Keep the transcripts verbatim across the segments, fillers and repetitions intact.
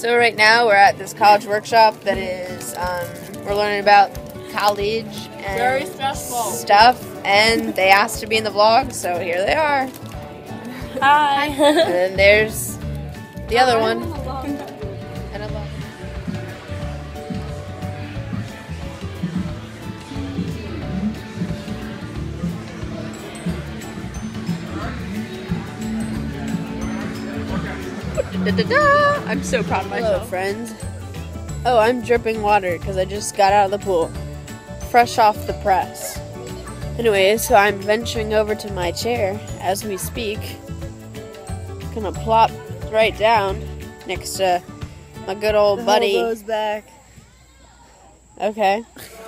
So right now we're at this college workshop that is, um, we're learning about college and Very stressful stuff, and they asked to be in the vlog, so here they are. Hi. And then there's the other one. And a vlog. Da, da, da. I'm so proud of Hello, myself. friends. Oh, I'm dripping water because I just got out of the pool, fresh off the press. Anyway, so I'm venturing over to my chair as we speak. Gonna plop right down next to my good old The buddy. hobo's back. Okay.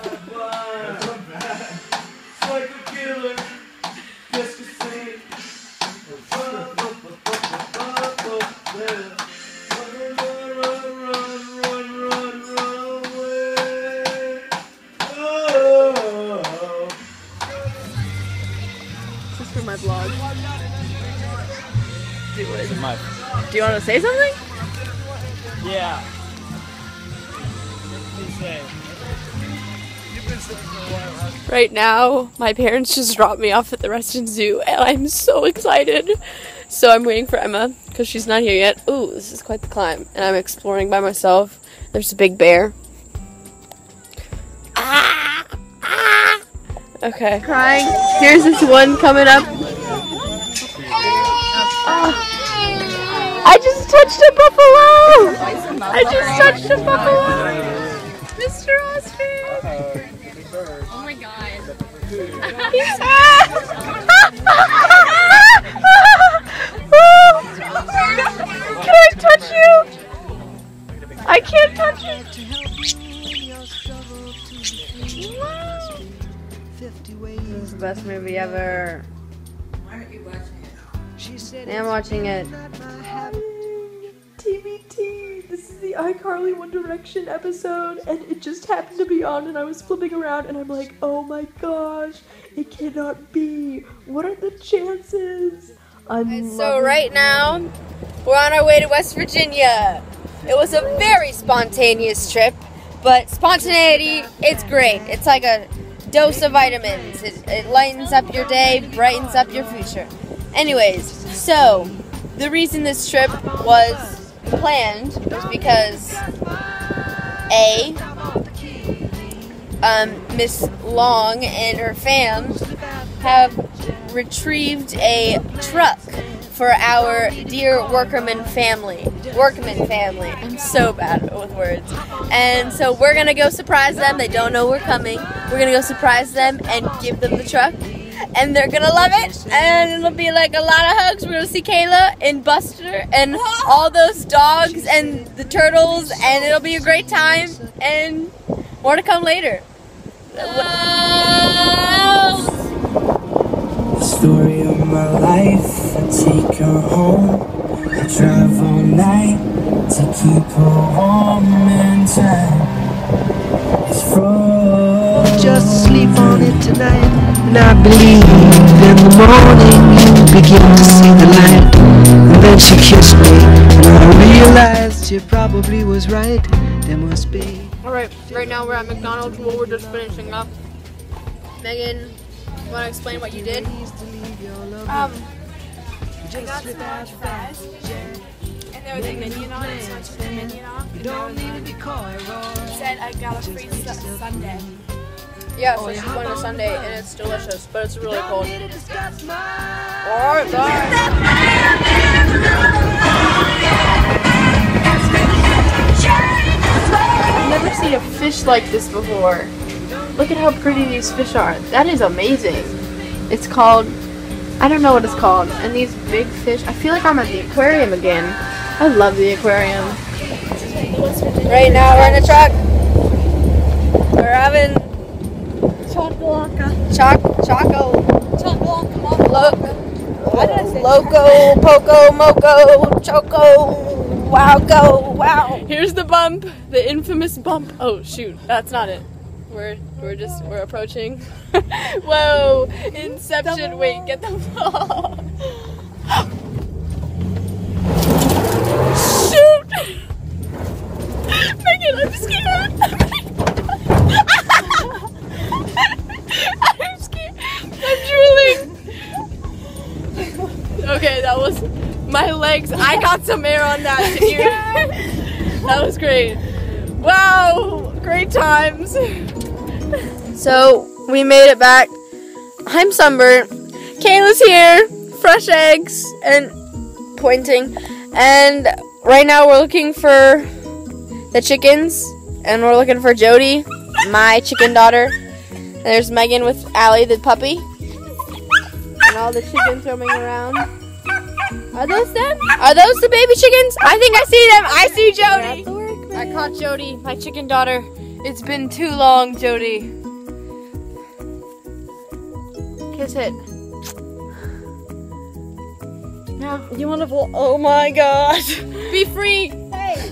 This is for my vlog. Do it. My, Do you want to say something? yeah. Please say. You've been sitting for a while, huh? Right now, my parents just dropped me off at the Reston Zoo, and I'm so excited. So I'm waiting for Emma, because she's not here yet. Ooh, this is quite the climb. And I'm exploring by myself. There's a big bear. Ah! Ah! Okay. Crying. Here's this one coming up. Oh. I just touched a buffalo! I just touched a buffalo! Mister Oscar! Oh my god. He's Can I touch you? I can't touch you. This is the best movie ever. Why aren't you watching it? I'm watching it. T B T! This is the iCarly One Direction episode, and it just happened to be on, and I was flipping around, and I'm like, oh my gosh, it cannot be. What are the chances? I'm So right now, we're on our way to West Virginia. It was a very spontaneous trip, but spontaneity, it's great. It's like a dose of vitamins. It, it lightens up your day, brightens up your future. Anyways, so the reason this trip was planned was because A, um, Miss Long and her fam have retrieved a truck for our dear Workerman family. Workman family. I'm so bad with words. And so we're gonna go surprise them. They don't know we're coming. We're gonna go surprise them and give them the truck. And they're gonna love it. And it'll be like a lot of hugs. We're gonna see Kayla and Buster and all those dogs and the turtles. And it'll be a great time. And more to come later. The story of my life, I take her home, I drive all night to keep her warm in time. It's frozen. Just sleep on it tonight, and I believe in the morning you begin to see the light. And then she kissed me, and I realized she probably was right. There must be. Alright, right now we're at McDonald's. Well, we're just finishing up. Megan, you want to explain what you did? Um, I got some large fries, and there was a minion on it, so I took the minion off. You don't need to be coy, Roy. Said I got a free su- sundae. Yeah, so she's going to Sunday, and it's delicious, but it's really cold. Need to discuss my. Alright, bye. I've never seen a fish like this before. Look at how pretty these fish are. That is amazing. It's called, I don't know what it's called. And these big fish, I feel like I'm at the aquarium again. I love the aquarium. Right now we're in a truck. We're having Chocolate. choc choco Chocolate. lo, loco poco moco choco wow go wow. Here's the bump, the infamous bump. Oh shoot, that's not it. We're we're just we're approaching. Whoa, Inception! Wait, get the ball. Shoot! My legs, I got some air on that. Did you? That was great. Wow, great times. So, we made it back. I'm sunburned. Kayla's here, fresh eggs, and pointing. And right now we're looking for the chickens, and we're looking for Jody, my chicken daughter. And there's Megan with Allie, the puppy. And all the chickens roaming around. Are those them? Are those the baby chickens? I think I see them. I see Jody. I caught Jody, my chicken daughter. It's been too long, Jody. Kiss it. No. You want to? Oh my gosh! Be free. Hey.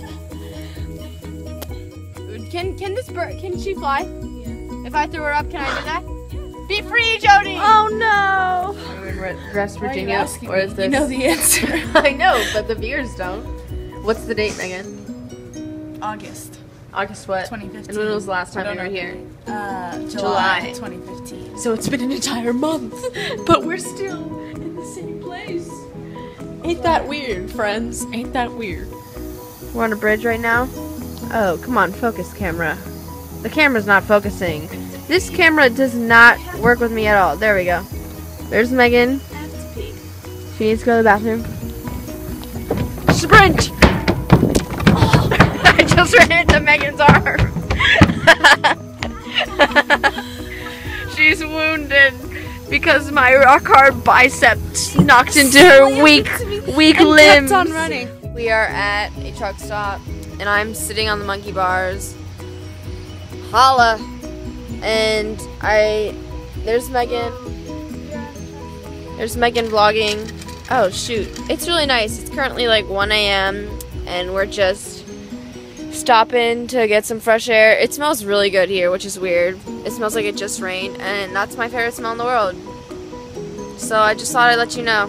Can can this bird? Can she fly? Yeah. If I threw her up, can I do that? Be free, Jody. Oh no. Are we in West Virginia, or is this? You know the answer. I know, but the viewers don't. What's the date, Megan? August. August what? twenty fifteen. And when was the last time you were here? Uh, July. July, twenty fifteen. So it's been an entire month, but we're still in the same place. Ain't that weird, friends? Ain't that weird? We're on a bridge right now. Oh, come on, focus, camera. The camera's not focusing. This camera does not work with me at all. There we go. There's Megan. She needs to go to the bathroom. Sprint! I just ran into Megan's arm. She's wounded because my rock hard biceps knocked into her weak, weak and limbs. kept on running. We are at a truck stop, and I'm sitting on the monkey bars. Holla! And I, there's Megan. There's Megan vlogging. Oh shoot, it's really nice. It's currently like one A M and we're just stopping to get some fresh air. It smells really good here, which is weird. It smells like it just rained, and that's my favorite smell in the world. So I just thought I'd let you know.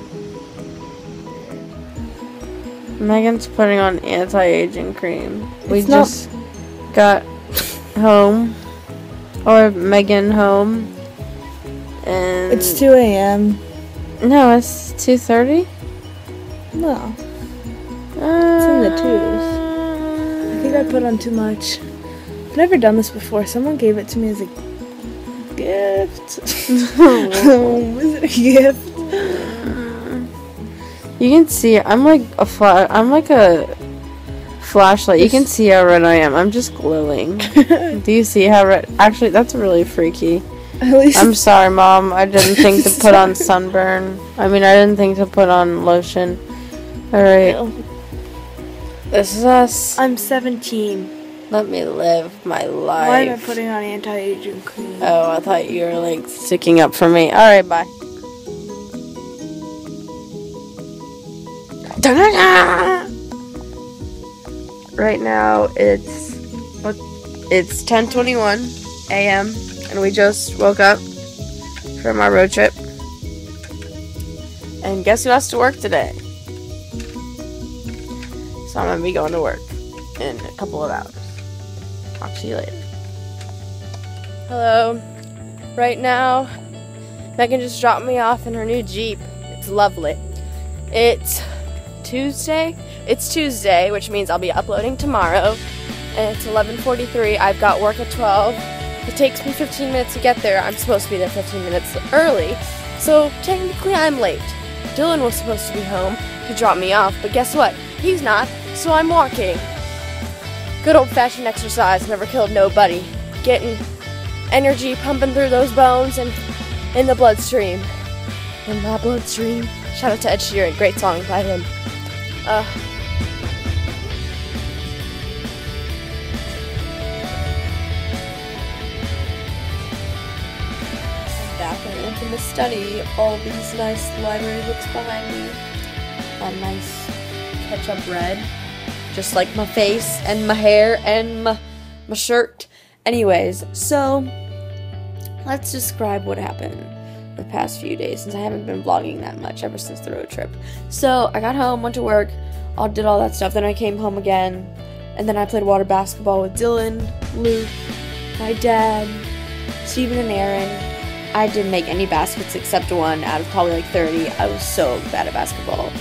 Megan's putting on anti-aging cream. We It's not- just got home, or Megan home, and It's two A M no, it's two thirty. No. It's in the twos. I think I put on too much. I've never done this before. Someone gave it to me as a gift. Was it a gift? You can see I'm like a fla- I'm like a flashlight. You can see how red I am. I'm just glowing. Do you see how red? Actually, that's really freaky. At least I'm sorry, Mom. I didn't think to put on sunburn. I mean, I didn't think to put on lotion. All right. This is us. I'm seventeen. Let me live my life. Why am I putting on anti-aging cream? Oh, I thought you were like sticking up for me. All right, bye. Right now it's what? It's ten twenty-one A M and we just woke up from our road trip. And guess who has to work today? So I'm gonna be going to work in a couple of hours. Talk to you later. Hello. Right now, Megan just dropped me off in her new Jeep. It's lovely. It's Tuesday. It's Tuesday, which means I'll be uploading tomorrow. And it's eleven forty-three. I've got work at twelve. It takes me fifteen minutes to get there. I'm supposed to be there fifteen minutes early. So technically I'm late. Dylan was supposed to be home to drop me off, but guess what? He's not, so I'm walking. Good old-fashioned exercise, never killed nobody. Getting energy pumping through those bones and in the bloodstream. In my bloodstream. Shout out to Ed Sheeran, great song by him. Uh, back in the infamous study, all these nice library books behind me. A nice ketchup red, just like my face and my hair and my, my shirt. Anyways, so let's describe what happened the past few days, since I haven't been vlogging that much ever since the road trip. So I got home, went to work, all did all that stuff. Then I came home again, and then I played water basketball with Dylan, Luke, my dad, Steven, and Aaron. I didn't make any baskets except one out of probably like thirty. I was so bad at basketball.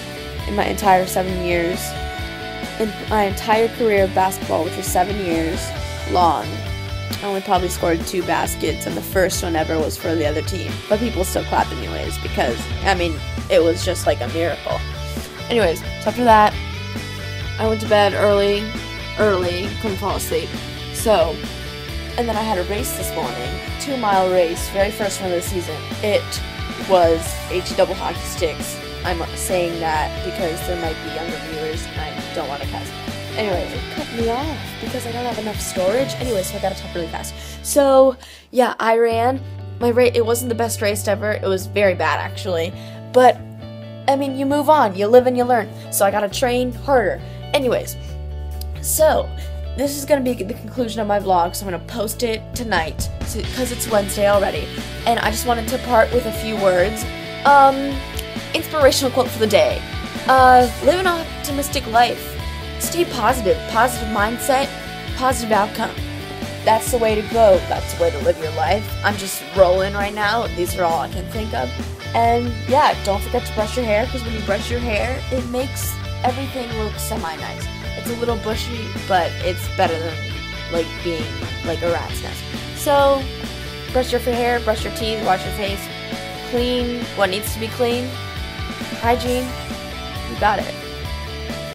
in my entire seven years. In my entire career of basketball, which was seven years long, I only probably scored two baskets, and the first one ever was for the other team. But people still clapped anyways because, I mean, it was just like a miracle. Anyways, so after that, I went to bed early, early, couldn't fall asleep. So, and then I had a race this morning, two mile race, very first one of the season. It was H double hockey sticks. I'm saying that because there might be younger viewers and I don't want to cuss. Anyways, it cut me off because I don't have enough storage. Anyways, so I gotta talk really fast. So, yeah, I ran. My race, it wasn't the best race ever. It was very bad, actually. But, I mean, you move on. You live and you learn. So I gotta train harder. Anyways, so, this is gonna be the conclusion of my vlog. So I'm gonna post it tonight because it's Wednesday already. And I just wanted to part with a few words. Um, inspirational quote for the day. Uh, live an optimistic life. Stay positive, positive mindset, positive outcome. That's the way to go. That's the way to live your life. I'm just rolling right now. These are all I can think of. And yeah, don't forget to brush your hair because when you brush your hair, it makes everything look semi-nice. It's a little bushy, but it's better than like being like a rat's nest. So, brush your hair, brush your teeth, wash your face, clean what needs to be clean, hygiene. You got it.